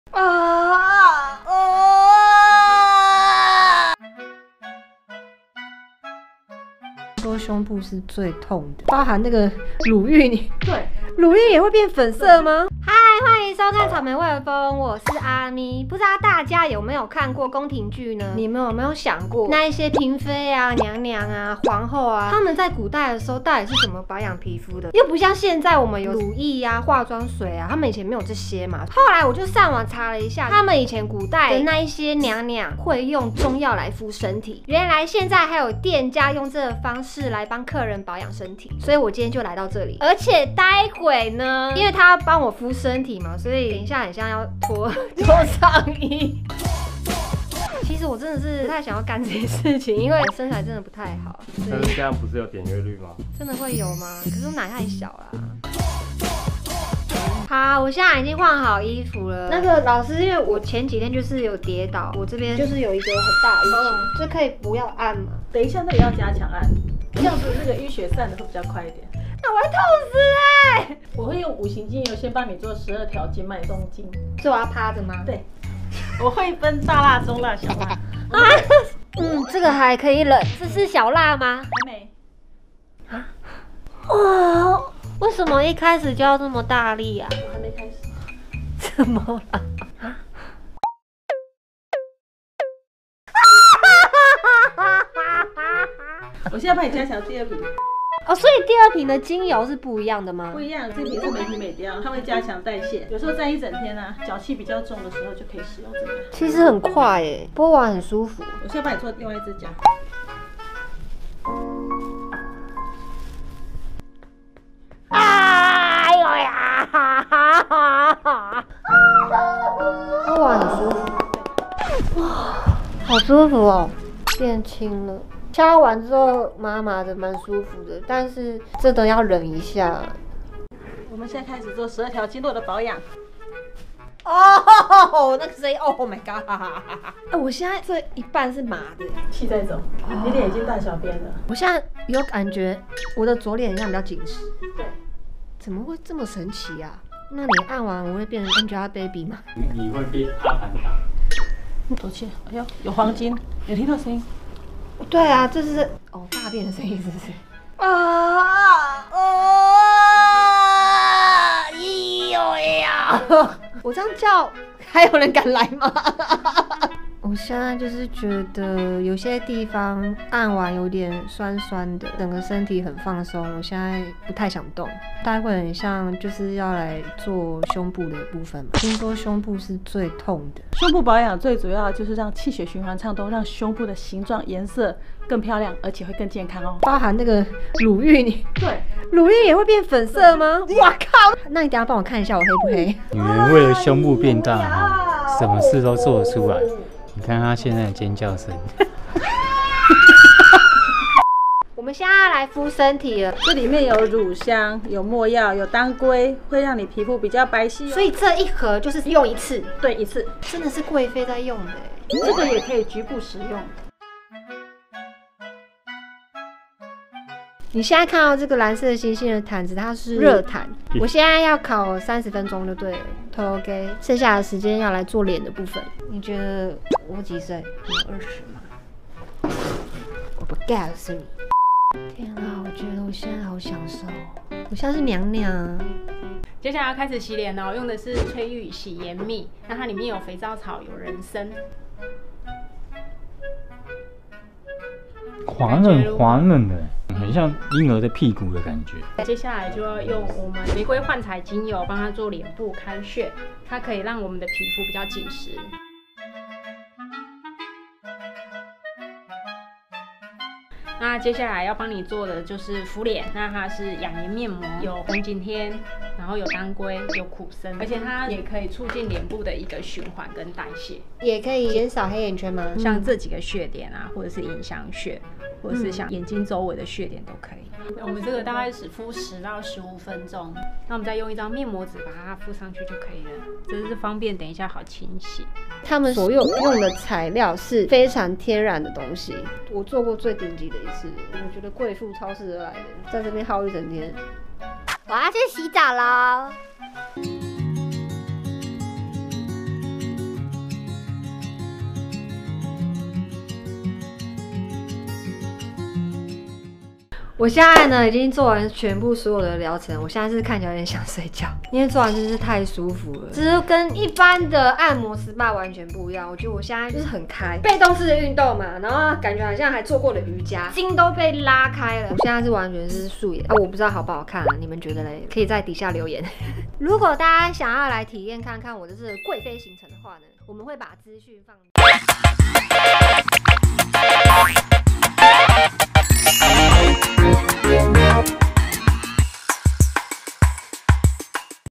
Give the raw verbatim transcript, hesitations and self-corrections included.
啊啊！说胸部是最痛的，包含那个乳晕，对，乳晕也会变粉色吗？嗨，欢迎收看草莓威尔风，我是阿咪。不知道大家有没有看过宫廷剧呢？你们有没有想过，那一些嫔妃啊、娘娘啊、皇后啊，他们在古代的时候到底是怎么保养皮肤的？又不像现在我们有乳液啊、化妆水啊，他们以前没有这些嘛。后来我就上网查了一下，他们以前古代的那一些娘娘会用中药来敷身体，原来现在还有店家用这个方式来帮客人保养身体，所以我今天就来到这里。而且待会呢，因为他要帮我敷身体嘛，所以等一下很像要脱脱上衣。其实我真的是不太想要干这些事情，因为我身材真的不太好。 但是这样不是有点阅率吗？ 真的会有吗？可是我奶太小了。好，我现在已经换好衣服了。那个老师，因为我前几天就是有跌倒，我这边就是有一个很大的淤青，这可以不要按吗？ 等一下那里要加强按，这样子那个淤血散的会比较快一点。 那我会痛死哎、欸！ 我会用五行精油先帮你做十二条经脉动经， 所以我要趴着吗？ 对，我会分大辣、中辣、小辣。 啊，嗯，这个还可以忍，这是小辣吗？ 还没。 啊？哇！为什么一开始就要这么大力啊？ 我还没开始。 怎么了？ 我现在帮你加强第二瓶。 哦，所以第二瓶的精油是不一样的吗？ 不一样，这瓶是美体美雕，它会加强代谢。有时候站一整天啊，脚气比较重的时候就可以使用这个。 其实很快耶，播完很舒服。 我现在帮你做另外一只脚。 哎呦呀！播完很舒服。哇，好舒服哦，变轻了。掐完之后麻麻的，蛮舒服的，但是真的要忍一下。 我们现在开始做十二条经络的保养。 哦，那个声音 ，Oh my god！ 哎，我现在这一半是麻的， 气在走，你脸已经大小便了。 我现在有感觉，我的左脸好像比较紧实。 对， 怎么会这么神奇啊？那你按完我会变成 Angelababy 吗？ 你会变阿凡达？ 多气，哎呦，有黄金，有听到声音？ 对啊，这是哦大便的声音，是不是？啊啊！咦呦呀！我这样叫，还有人敢来吗？我现在就是觉得有些地方按完有点酸酸的，整个身体很放松。我现在不太想动，待会很像就是要来做胸部的部分嘛。听说胸部是最痛的。 胸部保养最主要就是让气血循环畅通，让胸部的形状、颜色更漂亮，而且会更健康哦。 包含那个乳晕， 对， 乳晕也会变粉色吗？哇靠！那你等一下帮我看一下我黑不黑？ 女人为了胸部变大哈，什么事都做得出来。你看她现在的尖叫声。 我们现在要来敷身体了， 这里面有乳香、有没药、有当归，会让你皮肤比较白皙、哦。 所以这一盒就是用一次， 对，一次。 真的是贵妃在用的。 这个也可以局部使用。 你现在看到这个蓝色的星星的毯子，它是热毯。我现在要烤三十分钟就对了。OK， 剩下的时间要来做脸的部分。你觉得我几岁？你有二十吗？我不告诉你。天啊，我觉得我现在好享受，我像是娘娘。 接下来要开始洗脸哦，用的是翠玉洗颜蜜，那它里面有肥皂草，有人参。 滑嫩滑嫩的，很像婴儿的屁股的感觉。 接下来就要用我们玫瑰焕彩精油帮它做脸部开穴，它可以让我们的皮肤比较紧实。那接下来要帮你做的就是敷脸，那它是养颜面膜，有红景天，然后有当归，有苦参，而且它也可以促进脸部的一个循环跟代谢， 也可以减少黑眼圈吗？ 像这几个穴点啊，或者是迎香穴，或者是像眼睛周围的穴点都可以。我们这个大概只敷十到十五分钟，那我们再用一张面膜纸把它敷上去就可以了，这是方便等一下好清洗。 他们所有用的材料是非常天然的东西，我做过最顶级的一次，我觉得贵妇超市而来的，在这边耗一整天。我要去洗澡喽。 我现在呢已经做完全部所有的疗程，我现在是看起来有点想睡觉，因为做完真是太舒服了，只是跟一般的按摩 S P A 完全不一样。我觉得我现在就是很开，被动式的运动嘛，然后感觉好像还做过了瑜伽，筋都被拉开了。我现在是完全是素颜啊，我不知道好不好看啊，你们觉得嘞？可以在底下留言。如果大家想要来体验看看我的这个贵妃行程的话呢，我们会把资讯放。